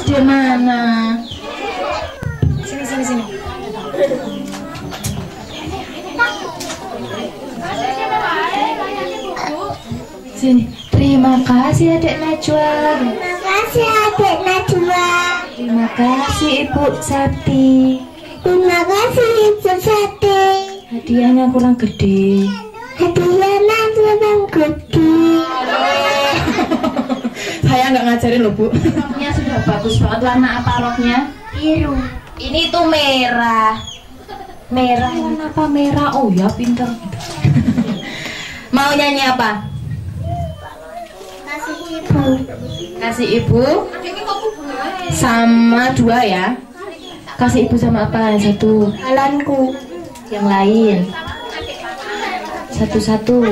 SD mana? Sini. Sini. Terima kasih Adik Najwa. Terima kasih Adik Najwa. Terima kasih Ibu Sati. Terima kasih Ibu Sati. Hadiahnya kurang gede. Hadiahnya kurang gede. Saya nggak ngajarin loh Bu. Roknya sudah bagus banget. Warna apa roknya? Biru. Ini tuh merah. Merah. Warna apa merah? Oh ya pintar. Mau nyanyi apa? Kasih Ibu. Kasih Ibu. Sama dua ya. Kasih Ibu sama apa? Yang satu. Balonku. Yang lain. Satu-satu.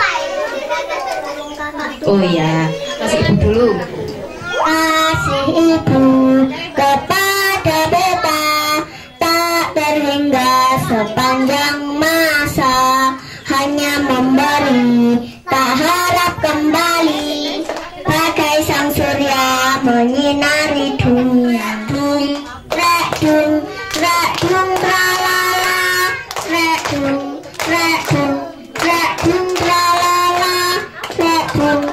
Oh ya. Kasih Ibu dulu. Kasih Ibu kepada beta tak terhingga sepanjang masa, hanya memberi tak harap kembali, bagai sang surya menyinari dunia. Dung rek dung tralala, rek dung tralala, rek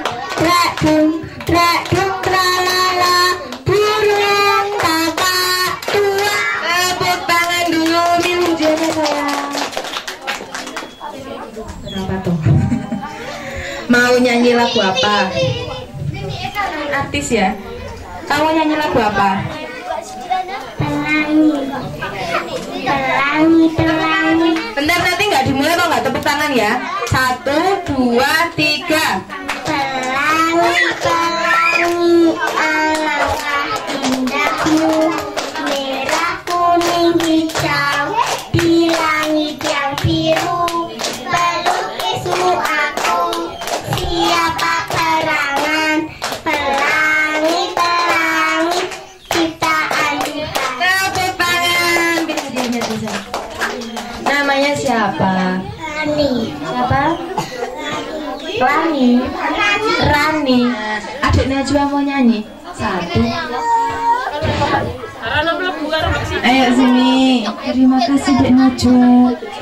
dung tralala, burung kakak tua. Tepuk tangan dulu nih ujiannya sayang. Berapa tuh? Mau nyanyi lagu apa? Artis ya. Kamu nyanyi lagu apa? Pelangi. Bentar nanti nggak dimulai kalau nggak tepuk tangan ya. 1, 2, 3. Pelangi, alangkah indahmu, merah, kuning, hijau, di langit yang biru, pelukismu aku, siapa perangan, pelangi, ciptaan Tuhan. Tepuk tangan. Bisa. Namanya siapa? Rani. Siapa? Rani. Adik Najwa mau nyanyi? 1. Ayo sini. Terima kasih Adik Najwa.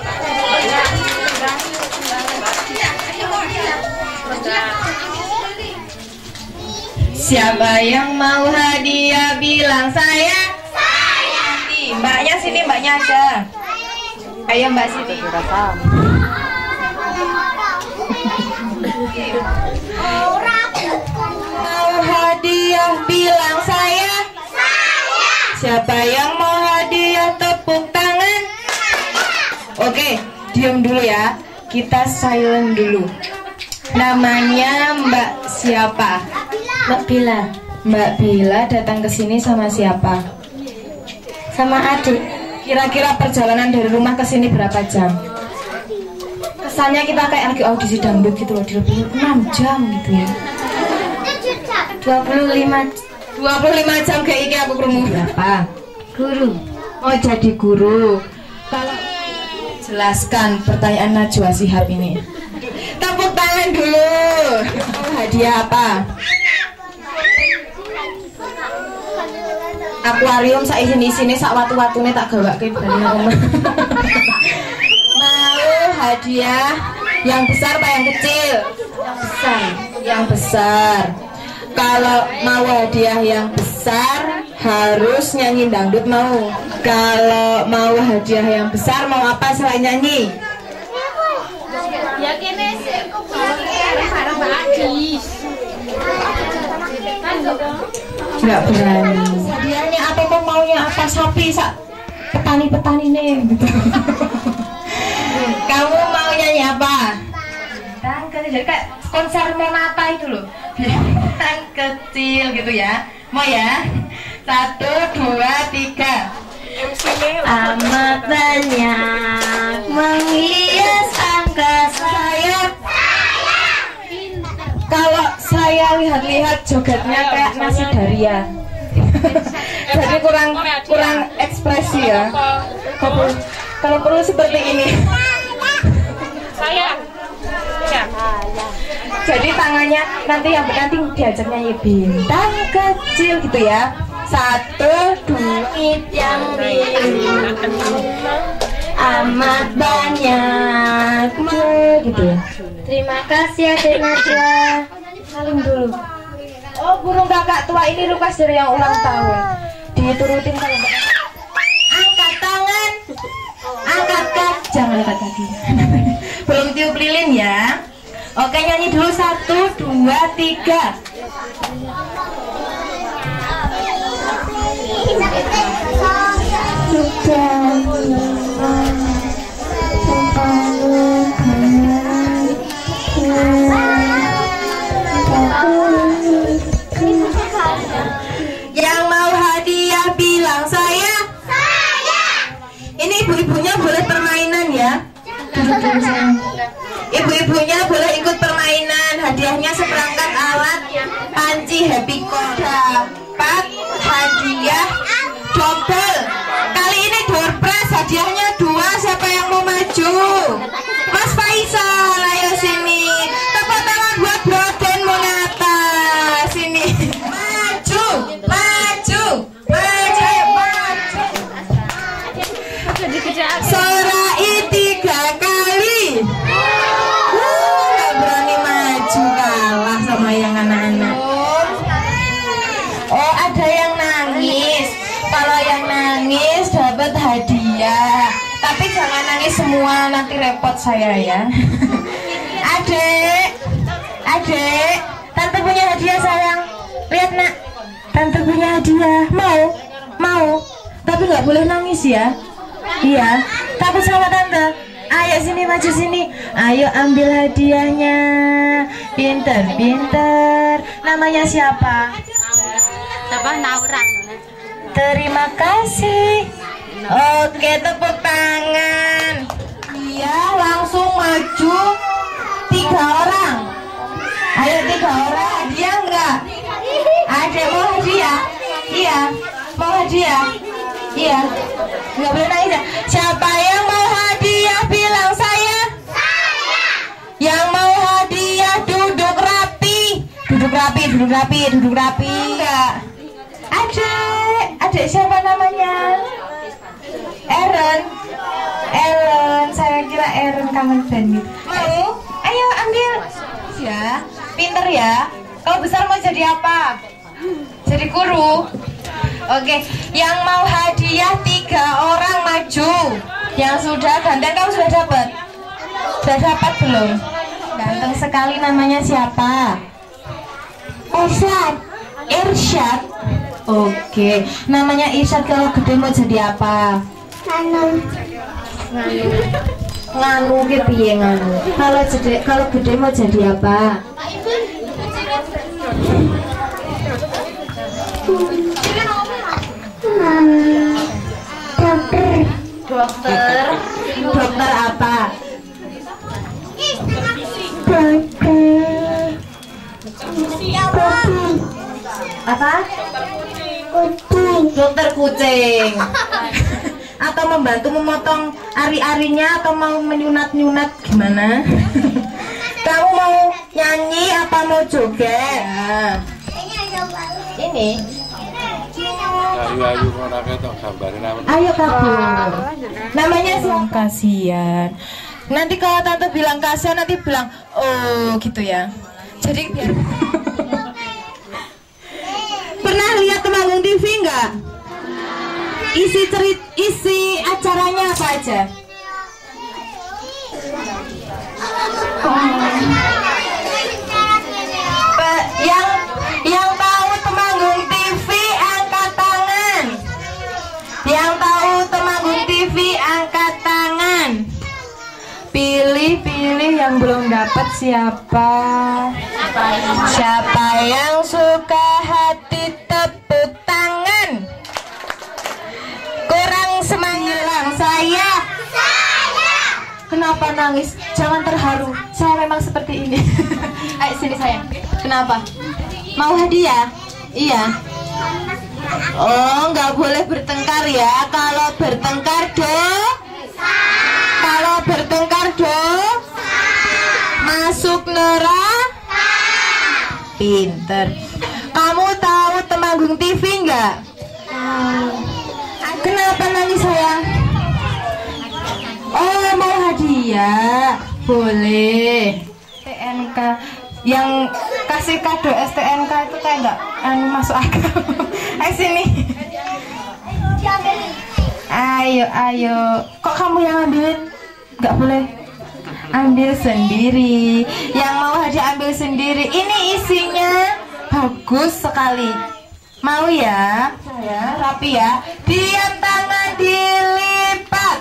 Siapa yang mau hadiah bilang saya. Nanti mbaknya sini, mbaknya ada. Ayo mbak sini. Mau hadiah bilang saya. Siapa yang mau hadiah tepuk tangan. Oke, diam dulu ya. Kita silent dulu. Namanya Mbak siapa? Mbak Bila. Mbak Bila datang ke sini sama siapa? Sama adik. Kira-kira perjalanan dari rumah ke sini berapa jam? Kesannya kita kayak lagi audisi dangdut gitu loh, 6 jam gitu ya. 25 jam kayak iki aku krungu. Berapa? Guru. Oh jadi guru. Kalau jelaskan pertanyaan Najwa Shihab ini. Tepuk tangan dulu. Hadiah apa? Akuarium sak isine sak watu-watune tak gawake bali omah. Mau hadiah yang besar apa yang kecil? Yang besar. Yang besar. Kalau mau hadiah yang besar harus nyanyi dangdut mau. Kalau mau hadiah yang besar mau apa selain nyanyi? Ya kene Nggak berani. Hadiahnya apa kok maunya apa sapi sak petani-petani nih gitu. Kamu mau nyanyi apa? Bintang kecil, jadi kayak konser Monata itu loh. Bintang kecil gitu ya. Mau ya? 1, 2, 3. Amat banyak menghias angkasa sayap. Kalau saya lihat-lihat jogetnya kayak nasi daria. Jadi kurang ekspresi ya. Kalau perlu seperti ini. sayang. Jadi tangannya nanti yang nanti diajak nyanyi bintang kecil gitu ya. 1, 2. Langit yang biru amat banyak. Gitu ya. Terima kasih Adik Nadia. Salim dulu. Oh, burung kakak tua ini request dari yang ulang tahun. Diturutin kalau enggak. Angkat tangan. Angkat kaki. Jangan angkat kaki. Belum tiup lilin ya. Oke, nyanyi dulu 1, 2, 3. Yang mau hadiah bilang saya. Ini ibu-ibunya boleh permainan ya. Ibu-ibunya boleh ikut permainan. Hadiahnya seperangkat alat panci Happy Core. Dapat hadiah double. Kali ini door prize, hadiahnya 2. Siapa yang mau maju? Mas Faisal, ayo sini. Tepuk tangan buat Broden Monata. Sini. Maju, maju, maju, ayo maju. Sorai 3 kali. Gak berani maju, kalah sama yang anak-anak. Oh, ada yang nangis. Kalau yang nangis dapat hadiah. Tapi jangan nangis semua, nanti repot saya ya. Adek, adek, tante punya hadiah sayang. Lihat nak, tante punya hadiah. Mau, mau. Tapi nggak boleh nangis ya. Iya, takut sama tante. Ayo sini, maju sini. Ayo ambil hadiahnya. Pinter, pinter. Namanya siapa? Apa Naura? Terima kasih. Oke, tepuk tangan. Iya, langsung maju 3 orang. Ayo 3 orang, hadiah enggak? Ada mau hadiah? Iya, mau hadiah? Iya, enggak boleh nangis ya. Siapa yang mau hadiah bilang saya. Yang mau hadiah duduk rapi. Duduk rapi, duduk rapi, duduk rapi. Enggak. Adik siapa namanya? Aaron. Aaron, saya kira Aaron kangen band gitu. Mau? Ayo ambil. Ya, pinter ya. Kalau besar mau jadi apa? Jadi guru. Oke, yang mau hadiah 3 orang maju. Yang sudah ganteng, kamu sudah dapat? Sudah dapat belum? Ganteng sekali, namanya siapa? Irsyad. Irsyad. Oke, namanya Irsyad. Kalau gede mau jadi apa? Nganu. Nganu ke piye nganu? Kalau gede mau jadi apa? Dokter. Dokter. Dokter apa? Apa? Kucing. Dokter kucing. Atau membantu memotong ari-arinya, atau mau menyunat-nyunat, gimana? Kamu mau nyanyi apa mau joget? Nah. Ini. Ayu orangnya tuh gambarin apa? Ayo kabur. Namanya siapa? Kasihan. Nanti kalau tante bilang kasihan, nanti bilang oh gitu ya. Jadi biar. Pernah lihat Temanggung TV nggak? Isi acaranya apa aja? Yang tahu Temanggung TV angkat tangan. Yang tahu Temanggung TV angkat tangan. Pilih yang belum dapat siapa? Siapa yang suka hati tepuk tangan. Kurang semangat saya. Kenapa nangis? Jangan terharu. Saya memang seperti ini. Ayo sini sayang. Kenapa? Mau hadiah? Iya. Oh, nggak boleh bertengkar ya. Kalau bertengkar Kalau bertengkar masuk neraka. Pinter. Kamu tahu Temanggung TV nggak? Kenapa nangis sayang? Oh, mau hadiah. Boleh. STNK yang kasih kado STNK itu kayak nggak masuk akal. Ayo sini. Ayo. Kok kamu yang ambilin? Nggak boleh. Ambil sendiri. Yang mau hadiah ambil sendiri. Ini isinya bagus sekali. Mau ya? Rapi ya. Diam, tangan dilipat.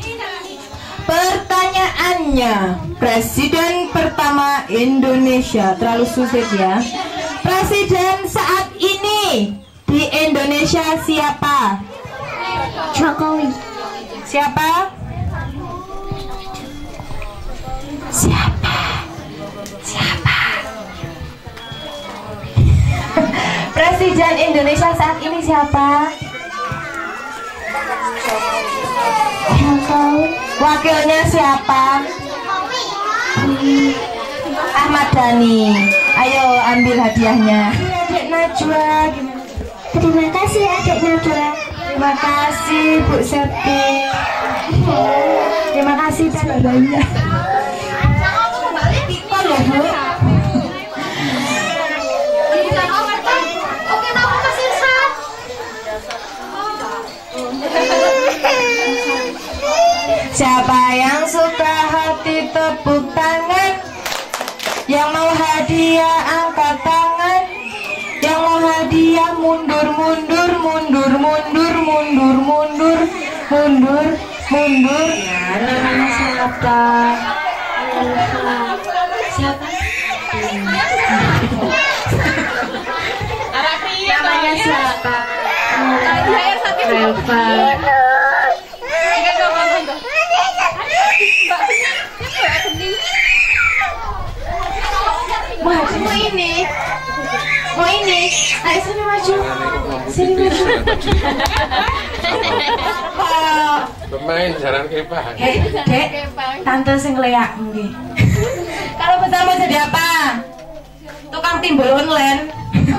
Pertanyaannya, Presiden pertama Indonesia. Terlalu sulit ya. Presiden saat ini di Indonesia siapa? Jokowi. Siapa? Presiden Indonesia saat ini siapa? Jokowi. Wakilnya siapa? Ahmad Dhani. Ayo ambil hadiahnya. Adik Najwa. Terima kasih adik Najwa. Terima kasih Bu Septi. Terima kasih banyak. Pikol ya Bu. Siapa yang suka hati tepuk tangan. Yang mau hadiah angkat tangan. Yang mau hadiah mundur. Ya, namanya siapa? Namanya siapa? Reva. Mau ini, ayo sini maju. Pemain jalan kepah. Dek, tante sing leak mungkin. Kalau besar mau jadi apa? Tukang timbul online.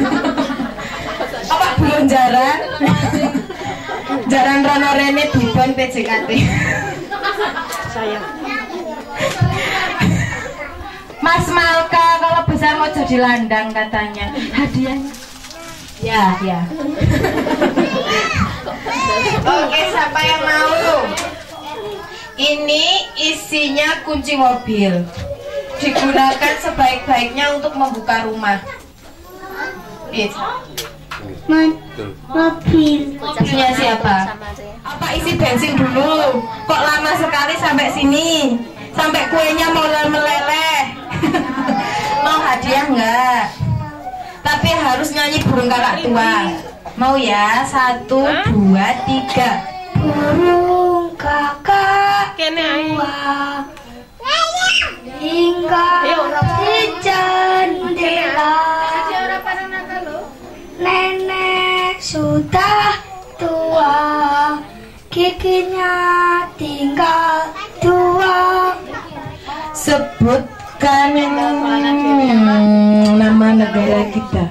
Apa belum jaran? Jaran Rono Rene Dibon PJKT. Sayang. Mas Malka kalau besar mau jadi landang katanya. Hadiahnya. Ya. Oke, siapa yang mau? Ini isinya kunci mobil. Digunakan sebaik-baiknya untuk membuka rumah. Mobil. Punya siapa? Apa isi bensin dulu? Kok lama sekali sampai sini? Sampai kuenya mau meleleh. Mau hadiah enggak? Tapi harus nyanyi burung kakak tua. Mau ya? 1, 2, 3. Burung kakak tua hingga di jendela. Nenek sudah tua, giginya tinggal 2. Sebutkan nama negara kita.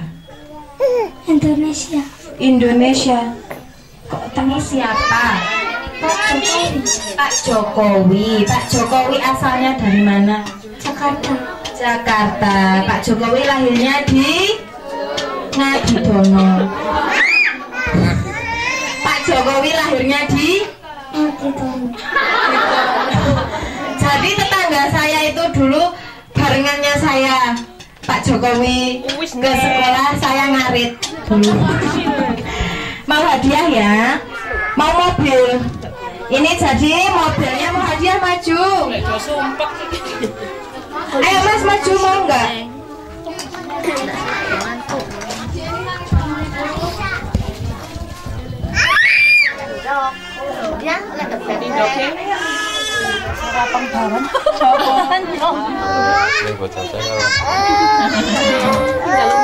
Indonesia. Kok tanya siapa? Pak Jokowi. Pak Jokowi asalnya dari mana? Jakarta. Pak Jokowi lahirnya di Ngadidono. Pak Jokowi lahirnya di Ngadidono. Jadi tetangga saya itu dulu barengannya saya. Pak Jokowi ke sekolah, saya ngarit dulu. Mau hadiah ya? Mau mobil? Ini jadi mobilnya mau hadiah, maju. Ayo Mas, maju mau enggak? Ini buat saya.